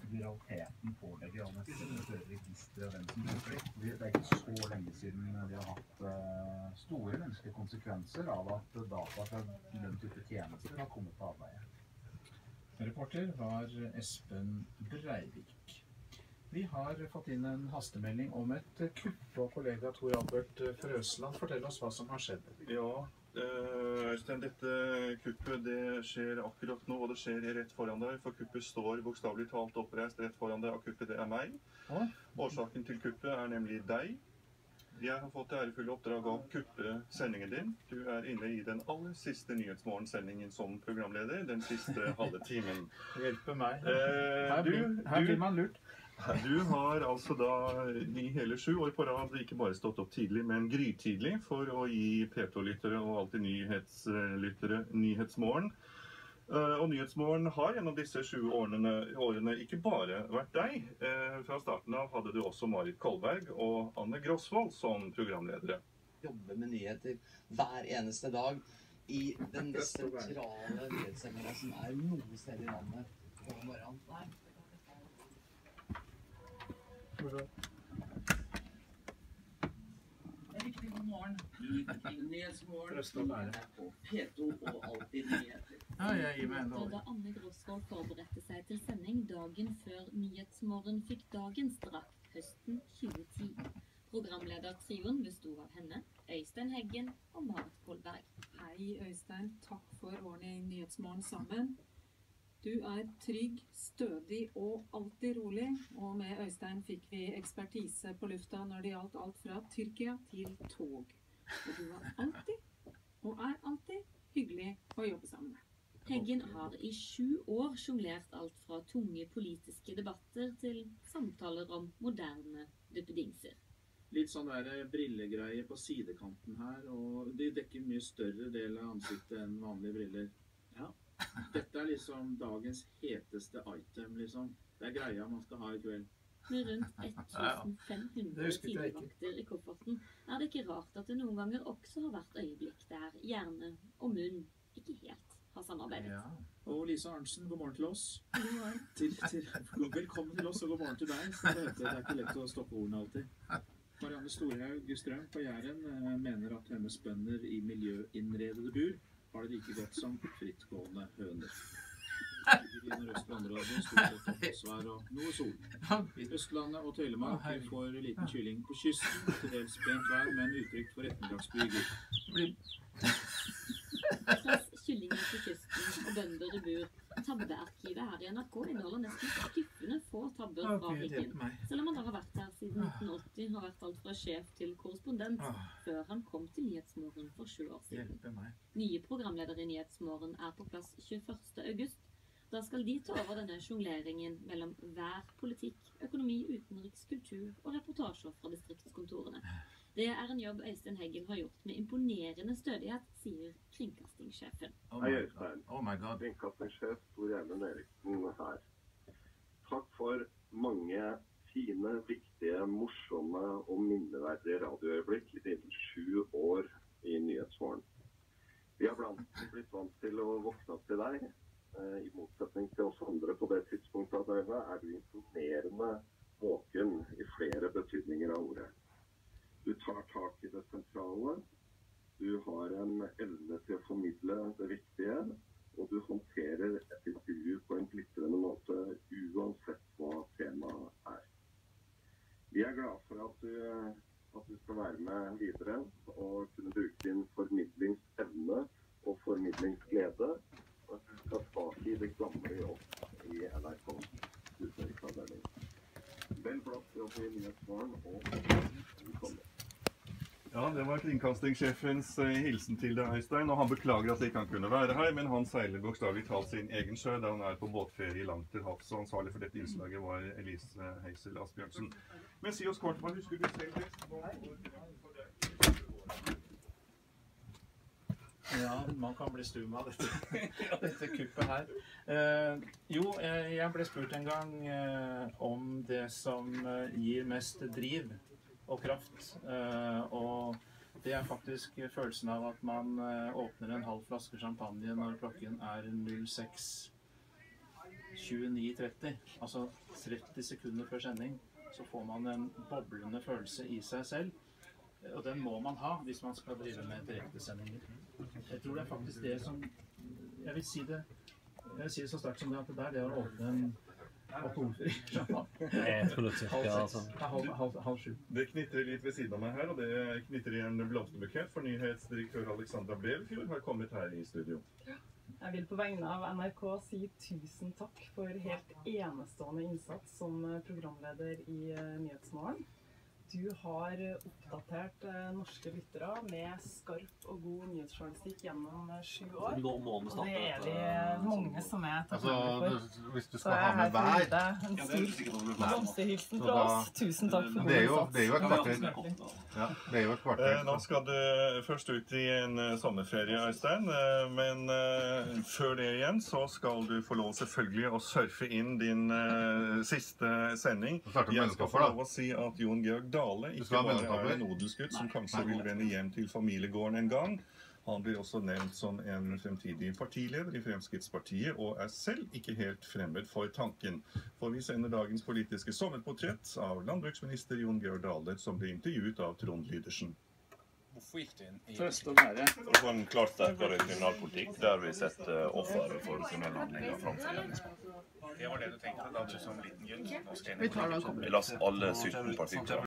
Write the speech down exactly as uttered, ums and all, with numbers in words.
viraliteten pålegger alle føre registre og hvem som bruker det. Det er ikke så lenge siden vi har hatt uh, store menneskelige konsekvenser av at data fra den type tjenester har kommet på avveie. Reporter var Espen Breivik. Vi har fått inn en hastemelding om et kupp, og kollega Tor Albert Frøsland, fortell oss hva som har skjedd. Ja, Øystein, dette kuppet det skjer akkurat nå, og det skjer rett foran deg, for kuppet står bokstavelig talt oppreist rett foran deg, og kuppet det er meg. Hå? Årsaken til kuppet er nemlig deg. Jeg har fått det ærefulle oppdrag å kuppe sendingen din. Du er inne i den aller siste Nyhetsmorgen-sendingen som programleder, den siste halve timen. Hjelpe meg. Eh, her, blir, du, her du, blir man lurt. Du har altså da i hele sju år på rad ikke bare stått opp tidlig, men grytidlig for å gi P to-lyttere og alltid nyhetslyttere Nyhetsmorgen. Og Nyhetsmorgen har gjennom disse sju årene, årene ikke bare vært deg. Fra starten av hadde du også Marit Kolberg og Anne Grosvold som programledere. Jobbe med nyheter hver eneste dag i den mest sentrale nyhetssendingen som er noe sted i landet på morgenen. Nei. Riktig god morgen. Du lytter til Nyhetsmorgen på P to og Alltid nyheter. Ja, jeg gir meg en dag. Da Anne Grosvold forberedte seg til sending dagen før Nyhetsmorgen fikk dagens drakt høsten tjue ti. Programledertrioen bestod av henne, Øystein Heggen og Marit Kolberg. Hei Øystein, takk for årene i Nyhetsmorgen sammen. Du er trygg, stødig og alltid rolig, og med Øystein fikk vi ekspertise på lufta når det gjaldt alt fra Tyrkia til tog. Og du var alltid, og er alltid, hyggelig å jobbe sammen med. Heggen har i sju år sjonglert alt fra tunge politiske debatter til samtaler om moderne duppedingser. Litt sånn der brillegreier på sidekanten her, og de dekker mye større del av ansiktet enn vanlige briller. Ja. Dette er liksom dagens heteste item, liksom. Det er greia man skal ha i kveld. Med rundt tusen fem hundre tidligvakter i kofferten er det ikke rart at det noen ganger også har vært øyeblikk der hjerne og munn ikke helt har samarbeidet. Ja. Og Lisa Arntzen, god morgen til oss. God morgen. Til, til, velkommen til oss og god morgen til deg. Det er ikke lett å stoppe ordene alltid. Marianne Storhaug Strøm på Jæren mener at hennes bønder i miljøinnredede bur har det like godt som frittgående høner. I de nordøstlige områdene stort sett oppholdsvær og noe sol. Østlandet og Tøylemark får liten kylling på kysten, til dels pent vær, men uttrykk for ettermiddagsbyger. Plass kyllinger på kysten og bønder i bur. Tabbearkivet her i N R K inneholder nesten skuffende få tabber fra Heggen. Selv om han da har vært her siden nitten åtti, har vært alt fra sjef til korrespondent, før han kom til Nyhetsmorgen for sju år siden. Nye programledere i Nyhetsmorgen er på plass tjueførste august. Da skal de ta over denne sjongleringen mellom vær, politikk, økonomi, utenriks, kultur og reportasjer fra distriktskontorene. Det er en jobb Øystein Heggen har gjort med imponerende stødighet, sier kringkastingssjefen. Hei Øystein. Oh my god. Kringkastingssjef Tor Gjermund Eriksen her. Takk for mange fine, viktige, morsomme og minneverdige radioøyeblikk i dine sju år i Nyhetsmorgen. Vi har blant annet blitt vant til å våkne opp til deg. I motsetning til oss andre på det tidspunktet av døgnet er du imponerende våken i flere betydninger av ordet. Du tar tak i det sentrale, du har en evne til å formidle det viktige, og du håndterer et intervju på en glitrende måte uansett hva temaet er. Vi er glad for at du, at du skal være med videre og kunne bruke din formidlingsevne og formidlingsglede, og at du skal tilbake i det gamle jobb i N R K utenriksavdeling. Vel flott jobb i Nyhetsmorgen og velkommen. Ja, det var kringkastingssjefens hilsen til deg, Øystein, og han beklager at ikke han kunne være her, men han seiler bokstavelig talt sin egen sjø, da han er på båtferie langt til havs, og ansvarlig for dette innslaget var Elise Heisel Asbjørnsen. Men si oss kort, hva husker du selv best? Ja, man kan bli stum av dette, dette kuppet her. Eh, jo, jeg ble spurt en gang eh, om det som gir mest driv og kraft, eh, og det er faktisk følelsen av at man eh, åpner en halv flaske champagne når klokken er null seks tjueni tretti, altså tretti sekunder før sending, så får man en boblende følelse i seg selv. Og den må man ha hvis man skal drive med direktesendinger. Jeg tror det er faktisk det som, jeg vil si det, jeg vil si det så sterkt som det, at det der det er å åpne en alkoholfri champagne. Halv, halv, halv sju. Det knitrer litt ved siden av meg her, og det knitrer i en blomsterbukett, for nyhetsdirektør Alexandra Blevfjord har kommet her i studio. Jeg vil på vegne av N R K si tusen takk for helt enestående innsats som programleder i Nyhetsmorgen. Du har oppdatert norske lyttere med skarp og god nyhetsjournalistikk gjennom sju år. Og det er vi mange som er takknemlige for. Hvis du skal ha med hver, en stor blomsterhilsen fra oss. Tusen takk for god innsats. Det er jo et kvarter. Ja, det er jo et kvarter. Nå skal du først ut i en sommerferie, Øystein, men før det igjen så skal du få lov selvfølgelig å surfe inn din siste sending. Jeg skal få lov å si at Jon Georg Dale ikke bare er en odelsgutt som kanskje vil vende hjem til familiegården en gang. Han blir også nevnt som en fremtidig partileder i Fremskrittspartiet, og er selv ikke helt fremmed for tanken. For vi sender dagens politiske sommerportrett av landbruksminister Jon Georg Dale, som ble intervjuet av Trond Lydersen. Hvorfor gikk du inn i... For å få en klart sterkere kriminalpolitikk, der vi setter offeret for kriminelle handlinger framfor gjerningsmannen. Det var det du tenkte da du som liten gutt? Vi tar alle sytten partier.